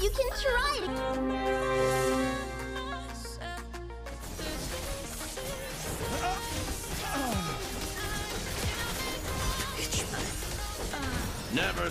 You can try to... Never.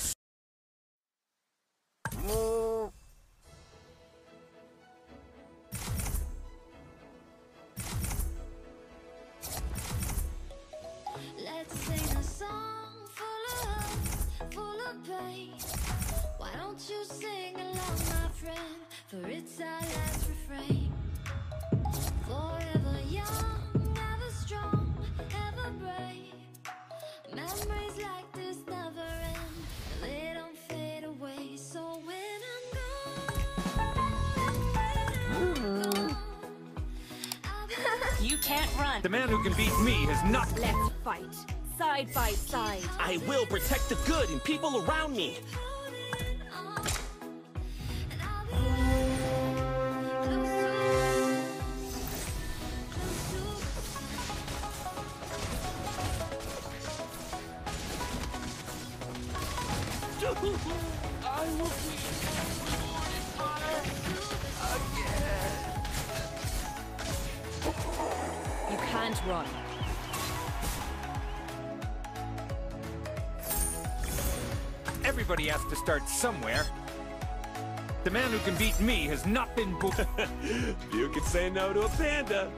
Let's sing a song full of pain. Why don't you sing along, my friend? For it's our last refrain. Forever young, ever strong, ever brave. Memories like this never end. They don't fade away. So when I'm gone, You can't run. The man who can beat me has not... Let's fight. Side by side. I will protect the good and people around me. I will be rewarded, Potter. Again. You can't run. Everybody has to start somewhere. The man who can beat me has not been booked. You can say no to a panda.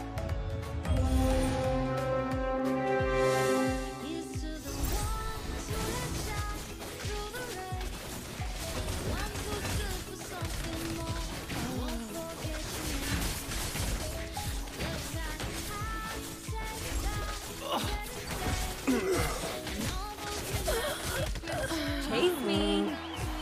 Chase me.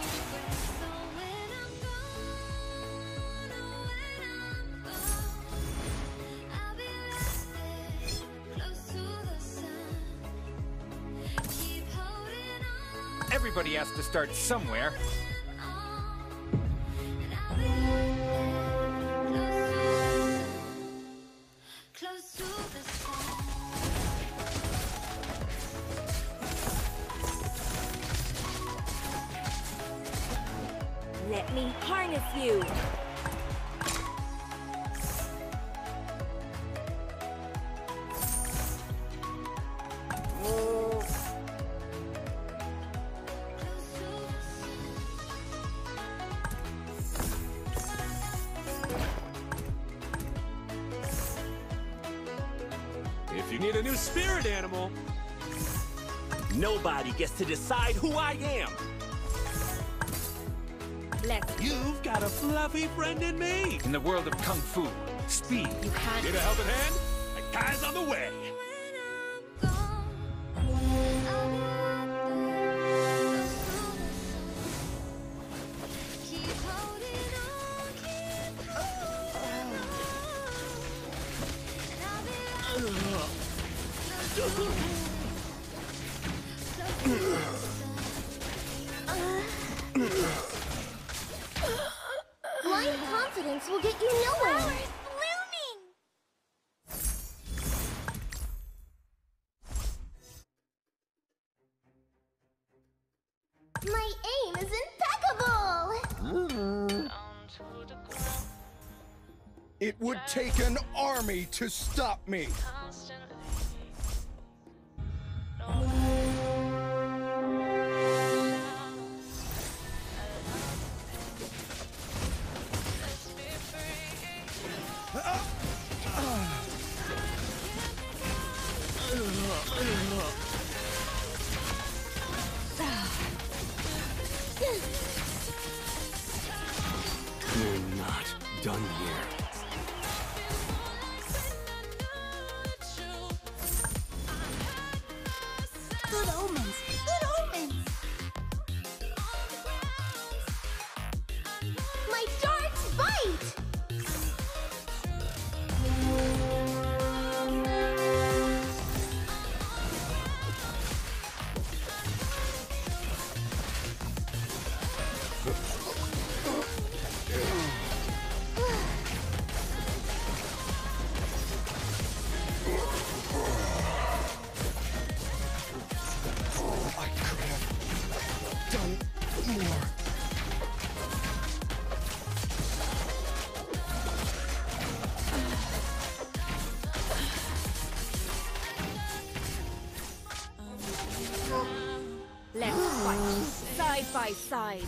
Everybody has to start somewhere. Close to the sun. Let me harness you. If you need a new spirit animal, nobody gets to decide who I am. Let's... You've got a fluffy friend in me. In the world of Kung Fu, speed. You can't... Need a helping hand? A guy's on the way. Blind confidence will get you nowhere. My aim is impeccable! It would take an army to stop me. We're not done here. Good omens! Good omens! My darts bite! side by side.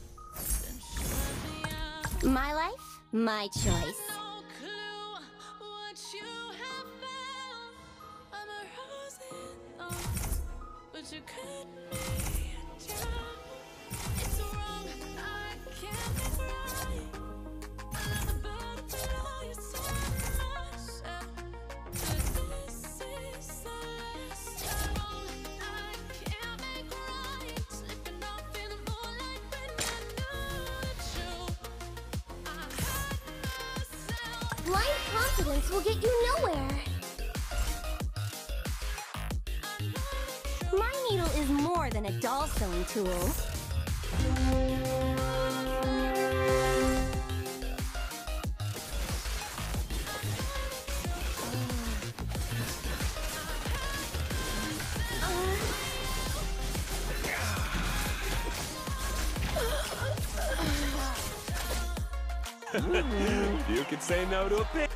My life, my choice. No clue what you have found. I'm a rose in arms, but you cut me down. It's wrong, I can't be right. I love the bird below you so much. But this is the last time. I can't make right. Slipping off in the moonlight when I knew it's true. I hurt myself. Blind confidence will get you nowhere. My needle is more than a doll sewing tool. You can say no to a pig.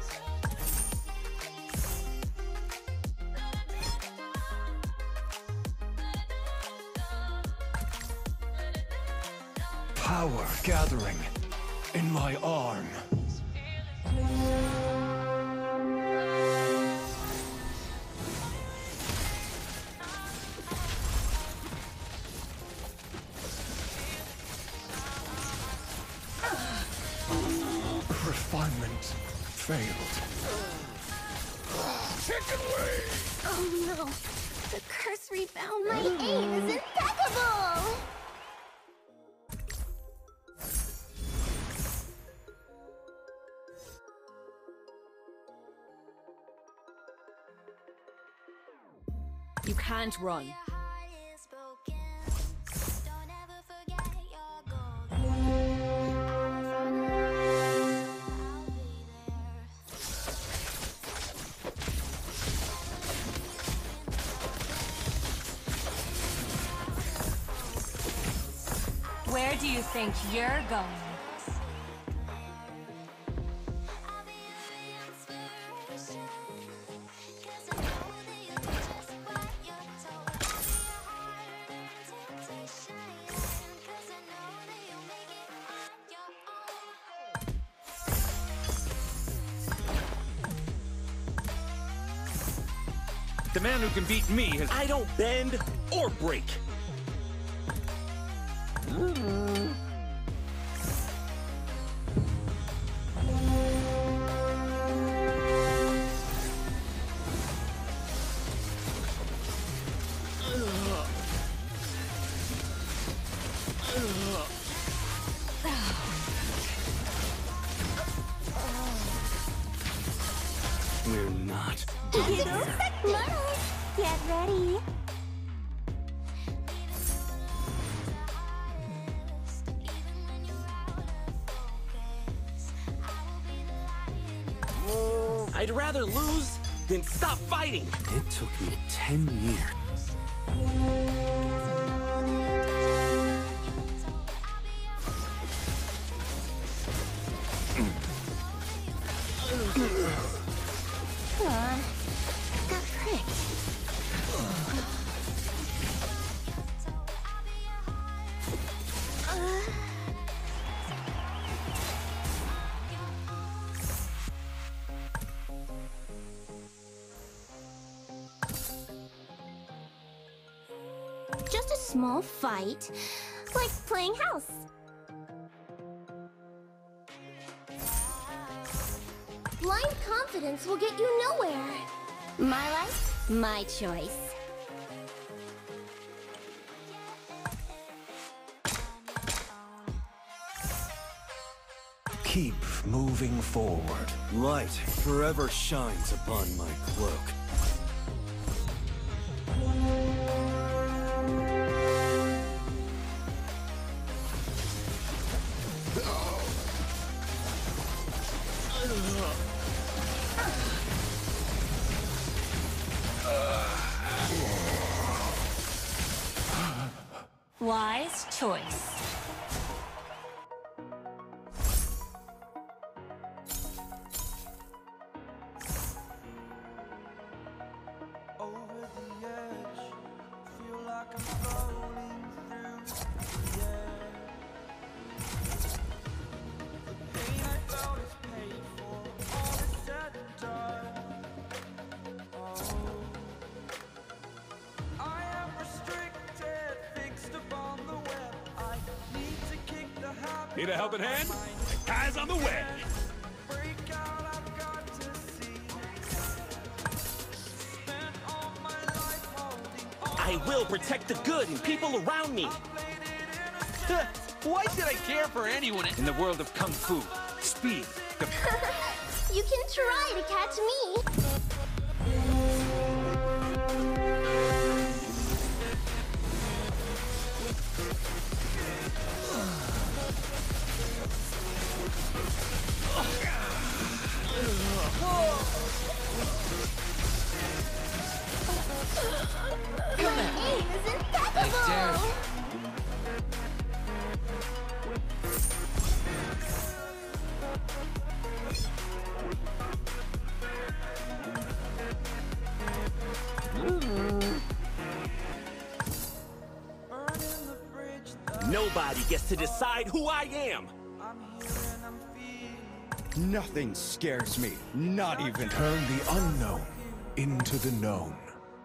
Power gathering in my arm. Refinement failed. Take it away! Oh no! The curse rebound. My aim is impeccable! You can't run. Your heart is broken. Don't ever forget your goal. I'll be there. Where do you think you're going? I'll be your inspiration. 'Cause I know that you do just what you're told. I'll be your heart and temptation. 'Cause I know that you'll make it on your own. The man who can beat me has... I don't bend or break. We're not done yet. Mars, get ready. I'd rather lose than stop fighting. It took me 10 years. Got pricked. Just a small fight, like playing house. Blind confidence will get you nowhere. My life, my choice. Keep moving forward. Light forever shines upon my cloak. Wise choice. Over the edge, feel like I'm floating through the Need a helping hand? Kai's on the way! I will protect the good and people around me! Why should I care for anyone In the world of Kung Fu, speed, You can try to catch me. Your aim is impeccable! Nobody gets to decide who I am! Nothing scares me, not even Turn the unknown into the known.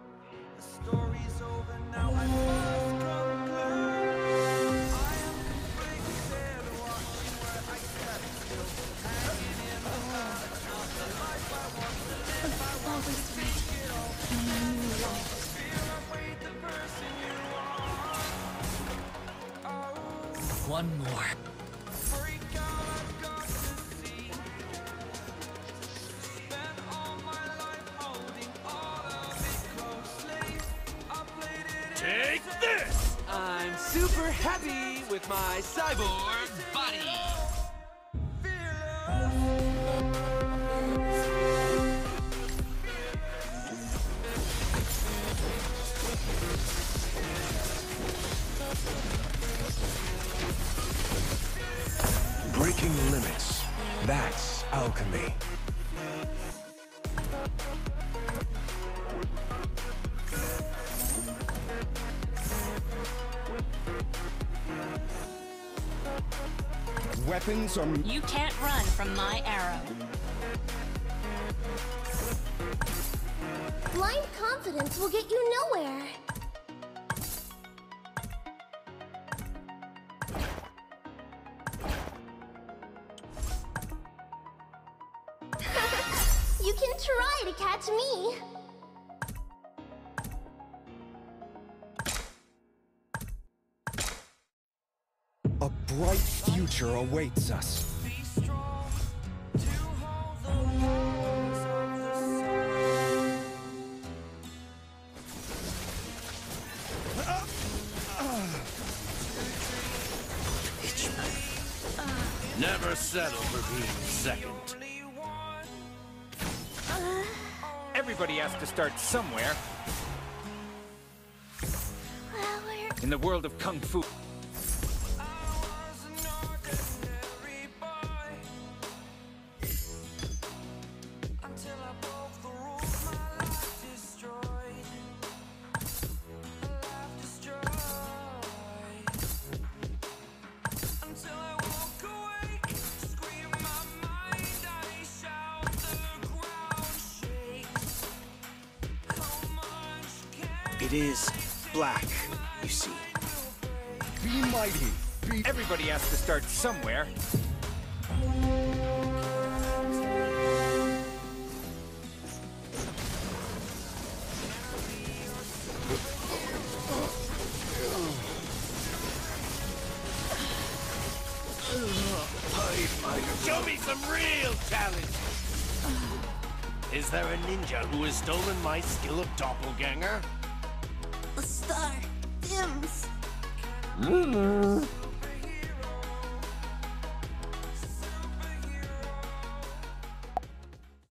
One more. Take this! I'm super happy with my cyborg body. Breaking limits. That's alchemy. weapons are... You can't run from my arrow. Blind confidence will get you nowhere. You can try to catch me. A bright future awaits us. Never settle for being second. Everybody has to start somewhere. Well, In the world of Kung Fu. It is black, you see. Be mighty. Be... Everybody has to start somewhere. Show me some real talent! Is there a ninja who has stolen my skill of doppelganger? the star dims.